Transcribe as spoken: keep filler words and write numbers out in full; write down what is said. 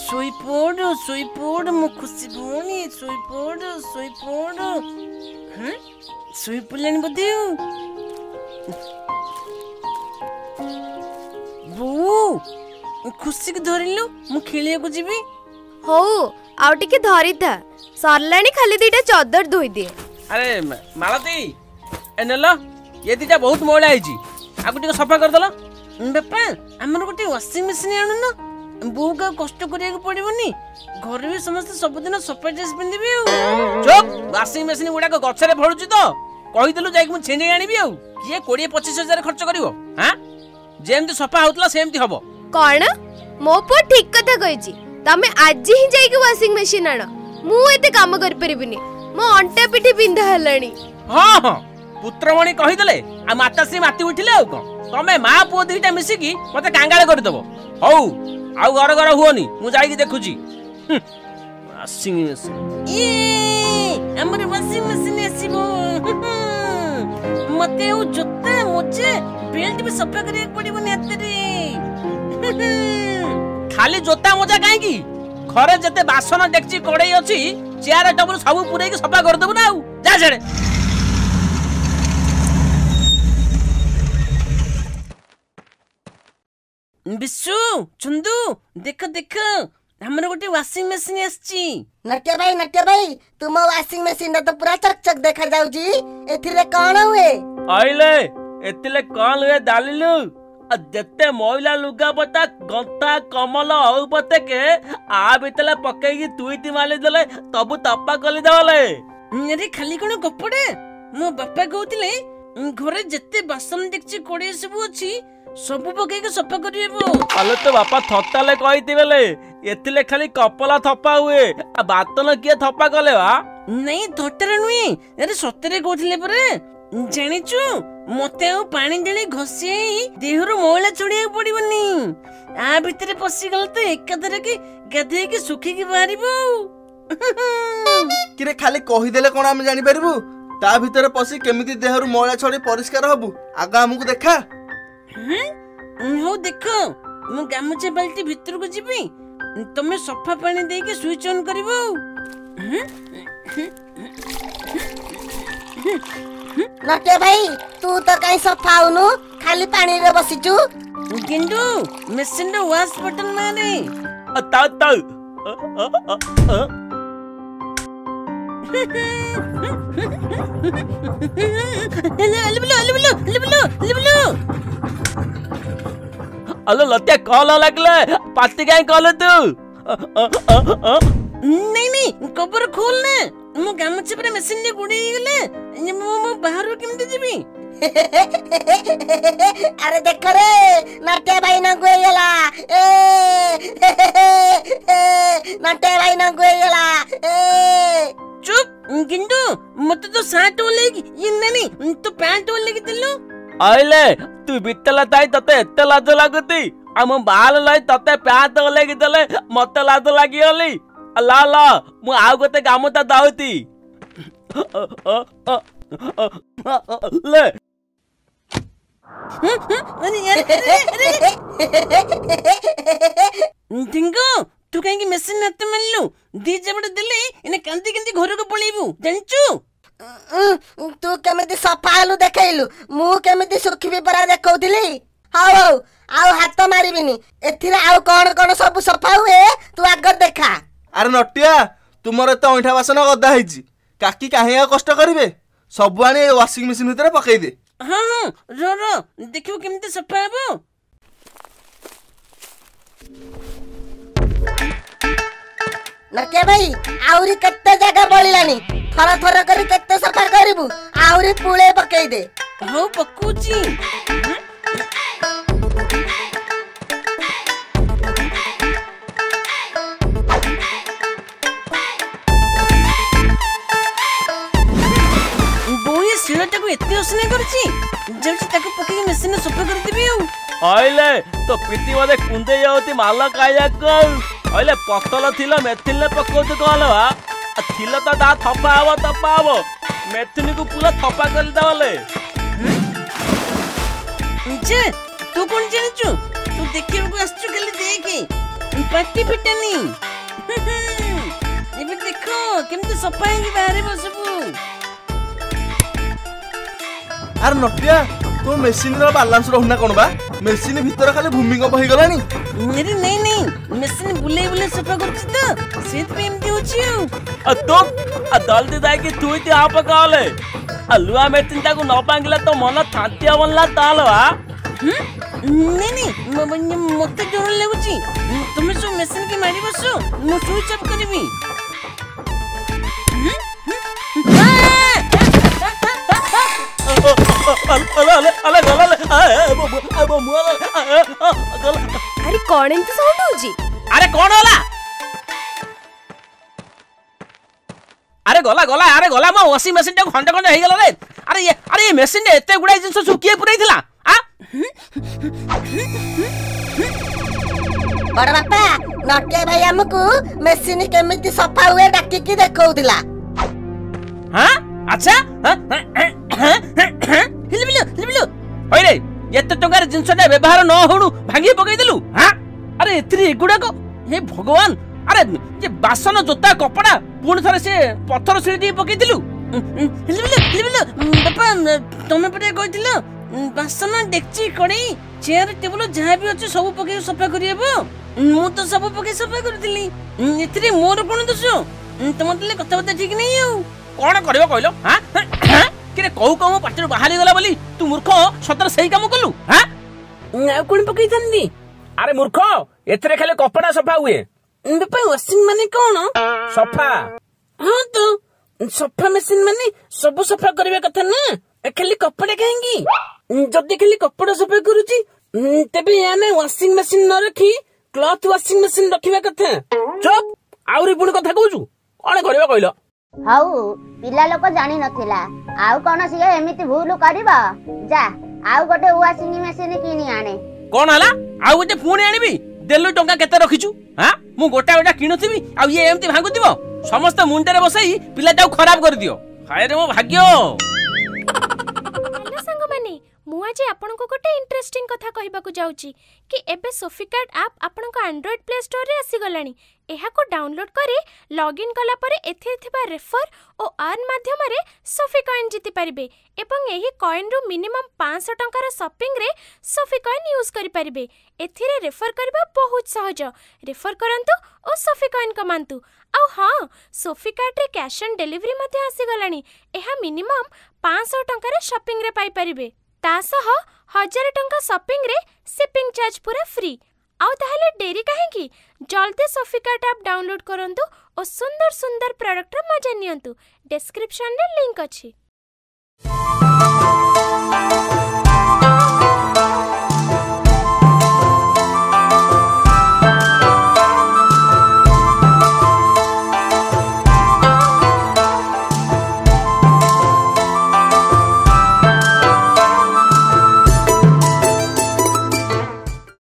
सोई पड़ सोई पड़ मो खुशी भौणी सोई पड़ सोई पड़ हाँ सोई पड़लानी बोधे बो खुशी को धरिलु मु खेलिया को जीवी हो आउ टिके धरि था सरलानी खाली दीटा चादर धोई दे। अरे मालती एनेलो ये दीटा बहुत मोड़ा आइची आगु टिके सफा कर दलो बापा हमर गोटे वाशिंग मशीन आनु न बो का कष्ट करिया को पड़िबनी घर भी समस्त सब दिन सफा ड्रेस पिंदिबी चुप वाशिंग मशीन गुडा को गछरे फळुची तो कहि देलु जाई मु छेंजे आनिबी आ किए बीस पच्चीस हजार खर्च करिवो हां जेमति सफा होतला सेमति हबो कोन मो पो ठीक कथा कहिची तमे आज ही जाई के वाशिंग मशीन आण मु एते काम कर परिबिनी मो अंटा पिठी बिंधा हलानी। हां हां पुत्रमणि कहि देले आ माताश्री माती उठिले आ को तमे मा पुओ दुईटा मिसिकी मते कांगाळे कर दबो हौ आउ घर घर हुओनी मु जाई की देखुची वाशिंग मशीन ए हमर वाशिंग मशीन आसीबो मते उ जत्ता मोचे बेल्ट भी सफा करे पड़िबो नेतरे खाली जोता मोजा काहे की घरे जते बासन डेकची कड़ई अछि चेयर टेबल सब पुरै के सफा कर दबो ना आउ जा छड़े बिस्सु चंदू देख देख हमर गोटे वाशिंग मशीन आछि। नट्या भाई नट्या भाई तुम वाशिंग मशीन तो पूरा चकचक देखा जाउजी एथिरे कोन हुए आइले एतिले कोन हुए डालिलु जते मोइला लुगा पता गंता कमल हउ पते के आ बितले पकई की तुईती माली देले तबु तपा कली देवले अरे खाली कोन गपड़े मो बापा कहउतिले घरे जते बासन देखछि कोड़े सब अछि सब पकई के सफा करिएबो अले तो बापा थत्ताले कहिति बेले एतिले खाली कपला थप्पा हुए आ बातन किए थप्पा कले वा नहीं थट्टारे नुई अरे सतरे कहथिले परे जानिचु मते आ पानी देले घसी देहरो मोइला चढ़िया पड़िबनी आ भितरे पसी गल तो एकादरे के गधे के सुखी के बाहरिबो किरे खाली कहि देले कोन हम जानि परबु ता भितरे पसी केमिति देहरो मोइला छड़ी परिष्कार हबु आगा हमकु देखा हो देखो मु गामुचे बाल्टी भितर को जीबी तमे सफा पानी दे के स्विच ऑन करबो नट्या भाई तू तो कहीं सफा होनु खाली पानी रे बसिचु गिंडू मशीन रो वॉश बटन मारे ता ता लिबलो लिबलो लिबलो लिबलो अलो लत्या कॉल लगले पाती काहे कॉल तू नहीं नहीं कबर खोल ना मो गामछे पर मशीन ने गुडी गेले मो मो बाहर केमते जीबी अरे देख रे नट्या भाई न गोयला ए नट्या भाई न गोयला ए चुप गिंडू मत तो शर्ट ओलेगी ये नहीं तो पैंट ओलेगी दिलो आइले तू बितला ताई तते एते लाज लागुती हम बाल लाई तते पैंट ओलेगी देले मते लाज लागी होली ला ला मु आउ गोते गामता दाउती ले टिंगो तू कहीं की मशीन नते मल्लू दी जबड़ दिले इने कांती कांती घर को पळीबू जानचू तू केमिति सफालु देखैलु मु केमिति सुखिबी परा देखौथिली हाउ हाउ आउ हाथ मारिबिनी एथिरा आउ कोन कोन सब सफा हुए तू आगर देखा। अरे नट्या तुमर त ओंठा बासन गदा हैची काकी काहे कष्ट करिवे सब आनी वाशिंग मशीन भीतर पकई दे। हां हां रो रो देखियो केमिति सफा हेबो नट्या भाई आउरी कत्ते जगह बळिलानी थरा थरा करी कत्ते सफा करिबु आउरी पुळे पकई दे हो पकुची बोई सिलटा को एते असने करची जब ताको पकई मशीन सफा कर देबी आइले तो प्रीति वाले कुंदे जाउती माला काया को आइले पतल थिला मेथिल ने पकोत कहलवा थिला तो दा थपा आव थपा आव मेथिनी को पूरा थपा कर दवले जे तू कोन जानचू तू देखियो को आछू खाली देखी पाटी फिटानी ଏବେ ଦେଖ କେମିତି ସଫା ହେଇକି ବାହାରିବ ସବୁ। ଆରେ ନଟିଆ ତୋ ମେସିନ ର ବାଲାନ୍ସ ରହୁନା କଣ ବା? ମେସିନ ଭିତରେ ଖାଲି ଭୂମିକମ୍ପ ହେଇଗଲାଣି। ଆରେ ନାଇଁ ନାଇଁ ମେସିନ ବୁଲେଇ ବୁଲେଇ ସଫା କରୁଛି ତ ସେଇଥିପାଇଁ ଏମିତି ହଉଛି ଆଉ। आ तो आ जल्दी जाके तू इति आप काले आ लुआ मेटिन ताको न पांगिला तो मन थांतिया बनला तालो आ ନାଇଁ ନାଇଁ ମତେ ଡର ଲାଗୁଛି। ତମେ ସବୁ ମେସିନ କି ମାରି ବସ ମୁଁ ସୁଇଚ୍ ଅଫ୍ କରିବି। अले अले अले गला ले अब मुआ अरे कौन एंती साउंड होजी? अरे कौन होला? अरे गला गला अरे गला मो वाशिंग मशीन टा खंडे खंडे हे गला रे। अरे ये अरे ये मशीन ने एते गुडा जिंस सुकिए पुरै थिला आ बड़ बापा नटिया भाई हमकू मशीन केमिति सफा हुए डाकी की देखौतिला। हां अच्छा हिलबिलो हिलबिलो होय रे एते टंगार जिंस ने व्यवहार न होणु भांगी पकई देलु। हां अरे एथरी गुडा को हे भगवान अरे ये बासन जोता कपड़ा पुणी थरे से पत्थर सिडी पकई दिलु। हिलबिलो हिलबिलो बापा तमे पटे कहितिलो बासन डेक्ची कड़ई चेयर टेबल जहाँ भी अच्छे सब पके सफा करियबो। मु तो सब पके सफा करतिली एथरे मोर कोन दोष तम तले कथा बता ठीक नहीं हो। कोन करबो कहलो? हां किरे कहू कहू पाटी बाहरी गला बोली तू मूर्ख सतर सही काम कलु। हां आ कोन पकई थंदी? अरे मूर्ख एथरे खाली कपड़ा सफा हुए बापा वाशिंग माने कोन सफा? हां तो सफा मशीन माने सब सफा करबे कथा ना खाली कपड़ा कहेंगी। जदि खाली कपड़ा सफा करूची तेबे याने वाशिंग मशीन न रखी क्लॉथ वाशिंग मशीन रखिबा कथा। चुप आउरी पुणी कथा कहूछु कोन करबो कहलो? हऊ पिला लोक जानी नथिला आउ कोन सिए एमिति भूल करबा जा आउ गोटे वाशिंग मशीन किनी आने। कोन हला आउ गोटे पुणी आनिबी देलु टंका केते रखिछु? हां मु गोटा गोटा किनुथिबी आ ये एमति भांगुथिबो समस्त मुंडे रे बसई पिलाटाउ खराब कर दियो। हाय रे मो भाग्य। हेलो संग माने मु आज आपन को गोटे इंटरेस्टिंग कथा कहबा को जाउची कि एबे सोफिकार्ड ऐप आपन को एंड्रॉइड प्ले स्टोर रे आसी गलानी। एहा को डाउनलोड करे लॉगिन कला परे एथे थिबा रेफर ओ अर्न माध्यम रे सोफी कॉइन जीति परिबे एवं एही कॉइन रो मिनिमम पाँच सौ टंका रो शॉपिंग रे सोफी कॉइन यूज करि परिबे। एथिरे रेफर करबा बहुत सहज। रेफर करंतु ओ सोफी कॉइन कमांतु। आ हां सोफी कार्ड रे कैश ऑन डिलीवरी मध्ये आसी गलानी। एहा मिनिमम पाँच सौ टंका रे शॉपिंग रे पाई परिबे ता सह हजार टंका शॉपिंग रे शिपिंग चार्ज पूरा फ्री। आउ ताहले डेरी काहेकी जल्दी सोफिकार्ड ऐप डाउनलोड करंतु और सुंदर सुंदर प्रोडक्ट रा मजा नियंतु। डिस्क्रिप्शन रे लिंक अछि।